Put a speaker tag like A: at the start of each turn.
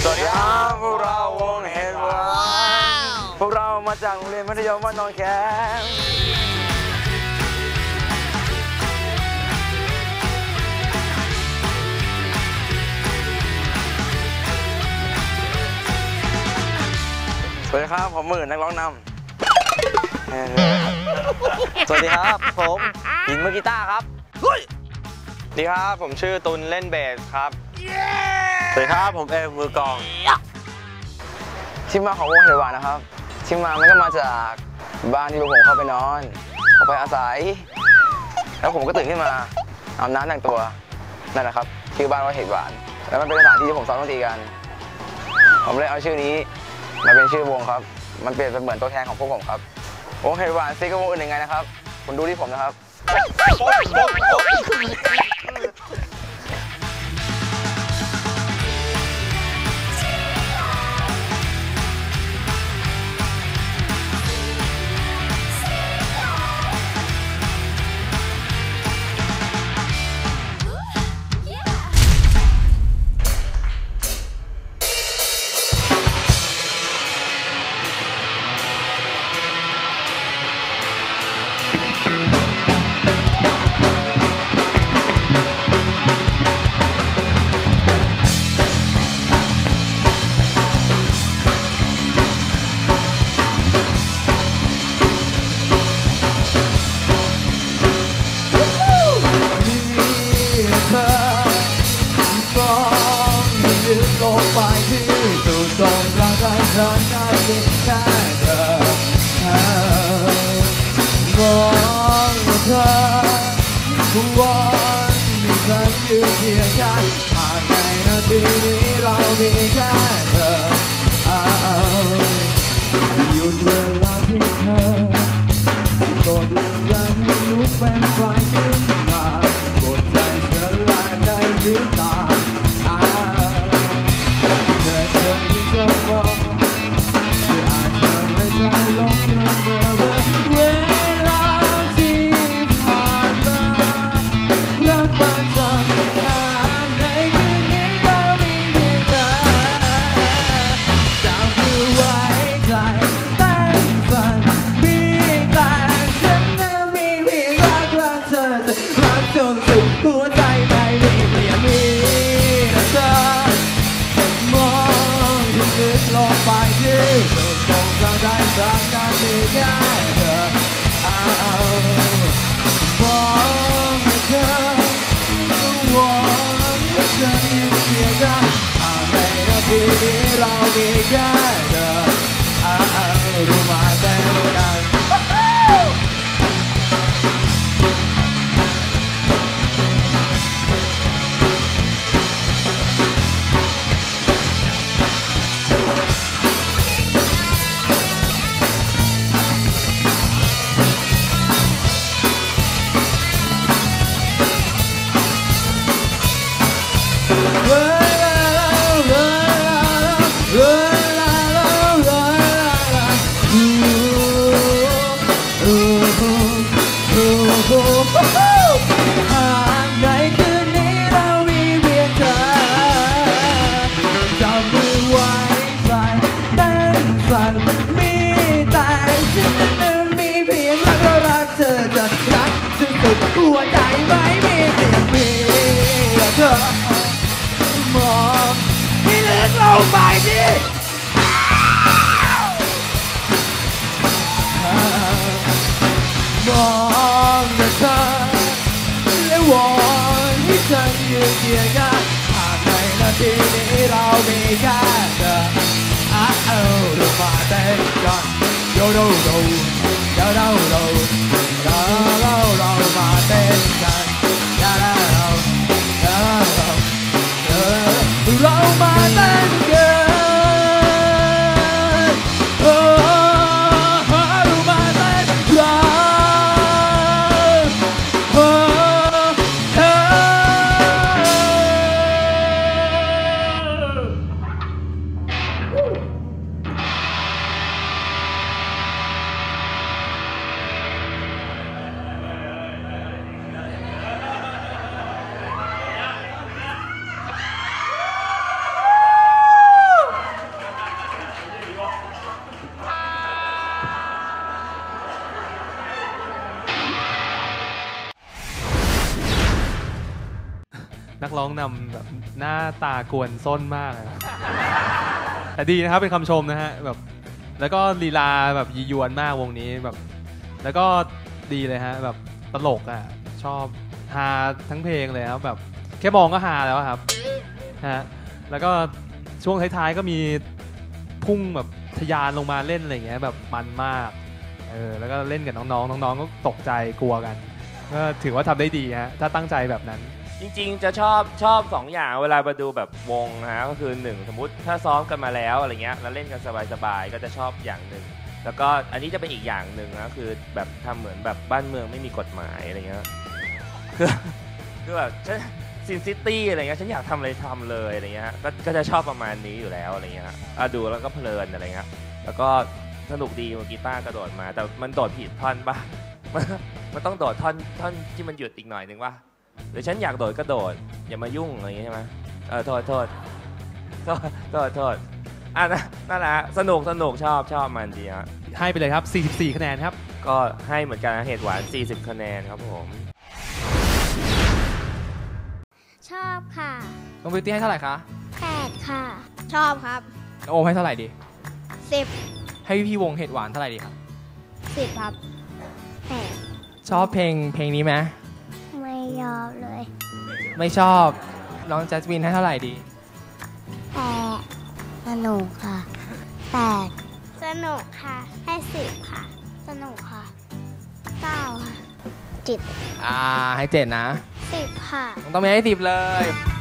A: สวัสดีครับพวกเราวงเฮดวันพวกเรามาจากโรงเรียนมัธยมบ้านนนท์แคมป์สวัสดีครับผมมื่นนักร้องนำสวัสดีครับผมหินมือกีตาร์ครับสวัสดีครับผมชื่อตุลเล่นเบสครับสวัสดีครับผมเอมมือกลองที่มาของวงเฮดวันนะครับที่มามันก็มาจากบ้านที่ลุงผมเข้าไปนอนเขาไปอาศัยแล้วผมก็ตื่นขึ้นมาอาบน้ำแต่งตัวนั่นแหละครับชื่อบ้านว่าเฮดวันแล้วมันเป็นสถานที่ที่ผมซ้อมดนตรีกันผมเลยเอาชื่อนี้มาเป็นชื่อวงครับมันเปลี่ยนเป็นเหมือนตัวแทนของพวกผมครับวงเฮดวันซิกกับวงอื่นยังไงนะครับคุณดูที่ผมนะครับ
B: ลงไปที่สุดตรงกลางใจฉันได้เพียงแค่เธอมองเธอทุกวันที่ฉันยืนเคียงข้างหากในนาทีนี้เรามีแค่เธอหยุดเวลาที่เธอกดเรื่องให้ลุกเป็นไฟขึ้นมากดใจฉันและได้หรือตาหัวใจไม่มีเปลี่ยนมีเธอมองที่ลึกลงไปที่สุดตรงกลางใจฉันได้เพียงแค่เธอมองเธอวอนฉันยืนเคียงข้างในนาทีนี้เรามีแค่เธอรู้มาแต่นานในคืนนี้เรามีเพียงเธอจับมือไว้ใส่เต้นสั่นมีแต่ฉันนั้นมีเพียงรักและรักเธอจะรักจนสุดหัวใจไม่มีเพียงมีเธอมองที่ลึกลงไปที่มองแต่เธอและวอนให้ฉันยืนเคียงข้างหากในนาทีนี้เรามีแค่เธอเรามาเต้นกันโยโดโดโยโดโดเรามาเต้นกันเรามาเต้นกัน
C: องๆนำแบบหน้าตากวนส้นมากนะแต่ดีนะครับเป็นคำชมนะฮะแบบแล้วก็ลีลาแบบยียวนมากวงนี้แบบแล้วก็ดีเลยฮะแบบตลกอ่ะชอบฮาทั้งเพลงเลยครับแบบแค่มองก็ฮาแล้วครับฮะแล้วก็ช่วงท้ายๆก็มีพุ่งแบบทะยานลงมาเล่นอะไรอย่างเงี้ยแบบมันมากแล้วก็เล่นกับน้องๆน้องๆก็ตกใจกลัวกันก็ถือว่าทำได้ดีฮะถ้าตั้งใจแบบนั้น
D: จริงๆจะชอบ2 อย่างเวลามาดูแบบวงนะฮะก็คือ1สมมุติถ้าซ้อมกันมาแล้วอะไรเงี้ยแล้วเล่นกันสบายๆก็จะชอบอย่างหนึ่งแล้วก็อันนี้จะเป็นอีกอย่างหนึ่งนะคือแบบทำเหมือนแบบบ้านเมืองไม่มีกฎหมายอะไรเงี้ยคือแบบฉันซินซิตี้อะไรเงี้ยฉันอยากทำอะไรทำเลยอะไรเงี้ยก็จะชอบประมาณนี้อยู่แล้วอะไรเงี้ยดูแล้วก็เพลินอะไรเงี้ยแล้วก็สนุกดีมือกีตาร์กระโดดมาแต่มันโดดผิดท่อนป่ะมันต้องโดดท่อนที่มันหยุดอีกหน่อยนึงป่ะหรือฉันอยากโดดก็โดดอย่ามายุ่งอะไรอย่างงี้ใช่ไหมโทษนั่นแหละสนุกชอบมันดีฮะ
C: ให้ไปเลยครับ44คะแนนครับ
D: ก็ให้เหมือนกันเหตุหวาน40คะแนนครับผม
E: ชอบค่ะ
B: น้องบิวตี้ให้เท่าไหร่คะ
E: 8ค่ะชอบครับ
B: น้องโอมให้เท่าไหร่ดี
E: 10
B: ให้พี่วงเห็ดหวานเท่าไหร่ดีครับ
E: 10ครับ8
B: ชอบเพลงนี้ไหม
E: ไม่ยอมเลย
B: ไม่ชอบน้องแจสมินให้เท่าไหร่ดี
E: 8สนุกค่ะ8สนุกค่ะให้10ค่ะสนุกค่ะ9ค่ะ7
B: ให้7นะ
E: 10ค่ะ
B: ต้องมีให้10เลย